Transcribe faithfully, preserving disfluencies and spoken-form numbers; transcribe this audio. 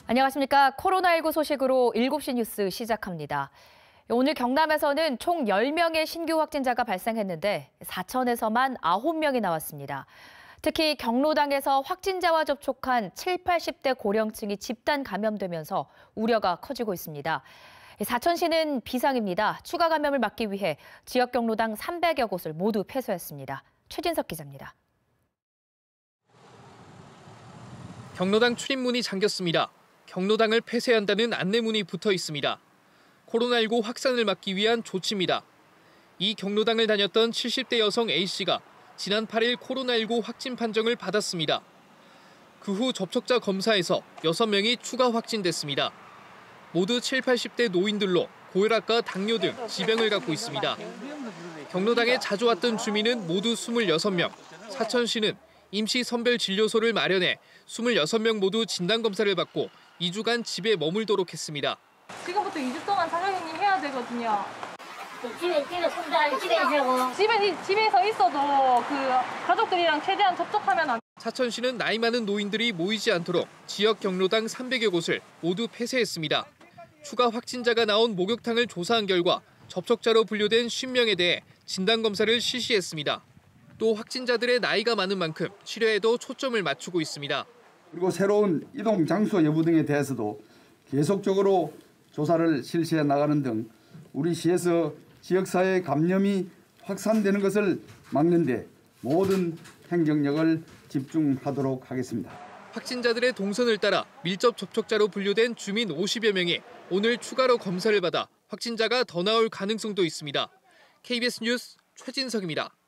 안녕하십니까. 코로나십구 소식으로 일곱 시 뉴스 시작합니다. 오늘 경남에서는 총 열 명의 신규 확진자가 발생했는데 사천에서만 아홉 명이 나왔습니다. 특히 경로당에서 확진자와 접촉한 칠, 팔십 대 고령층이 집단 감염되면서 우려가 커지고 있습니다. 사천시는 비상입니다. 추가 감염을 막기 위해 지역 경로당 삼백여 곳을 모두 폐쇄했습니다. 최진석 기자입니다. 경로당 출입문이 잠겼습니다. 경로당을 폐쇄한다는 안내문이 붙어 있습니다. 코로나십구 확산을 막기 위한 조치입니다. 이 경로당을 다녔던 칠십 대 여성 A씨가 지난 팔 일 코로나십구 확진 판정을 받았습니다. 그 후 접촉자 검사에서 여섯 명이 추가 확진됐습니다. 모두 칠, 팔십 대 노인들로 고혈압과 당뇨 등 지병을 갖고 있습니다. 경로당에 자주 왔던 주민은 모두 이십육 명, 사천시는 임시 선별 진료소를 마련해 이십육 명 모두 진단검사를 받고 이 주간 집에 머물도록 했습니다. 지금부터 이 주 동안 사장님 해야 되거든요. 집에, 집에 손자 집에 있으고. 집에, 집에서 있어도 그 가족들이랑 최대한 접촉하면 안. 사천시는 나이 많은 노인들이 모이지 않도록 지역 경로당 삼백여 곳을 모두 폐쇄했습니다. 추가 확진자가 나온 목욕탕을 조사한 결과 접촉자로 분류된 쉰 명에 대해 진단검사를 실시했습니다. 또 확진자들의 나이가 많은 만큼 치료에도 초점을 맞추고 있습니다. 그리고 새로운 이동 장소 여부 등에 대해서도 계속적으로 조사를 실시해 나가는 등 우리 시에서 지역사회 감염이 확산되는 것을 막는 데 모든 행정력을 집중하도록 하겠습니다. 확진자들의 동선을 따라 밀접 접촉자로 분류된 주민 오십여 명이 오늘 추가로 검사를 받아 확진자가 더 나올 가능성도 있습니다. 케이비에스 뉴스 최진석입니다.